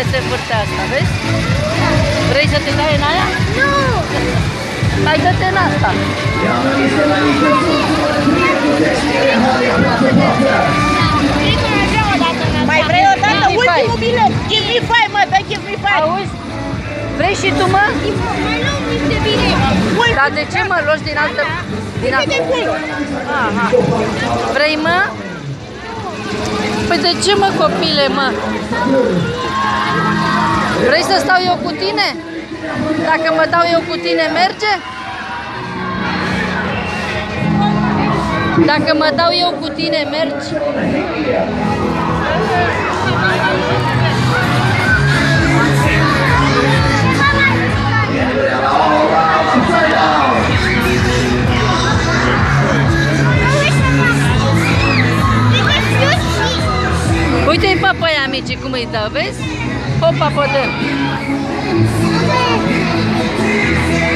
se învârte asta, vezi? Vrei să te dai în aia? Nu! Hai, dă-te în asta. Mai vrei o dată? Ultimul bilet! Give me five, mă, dă give me five! Auzi? Vrei și tu, mă? Mai luăm niște bilet! Dar de ce, mă, luați din altă... Din altă... Aha. Vrei, mă? Păi de ce, mă, copile, mă? Vrei să stau eu cu tine? Dacă mă dau eu cu tine, merge? Dacă mă dau eu cu tine, mergi? Uite-i pe aia mici cum îi dă, vezi? Hopa, podem!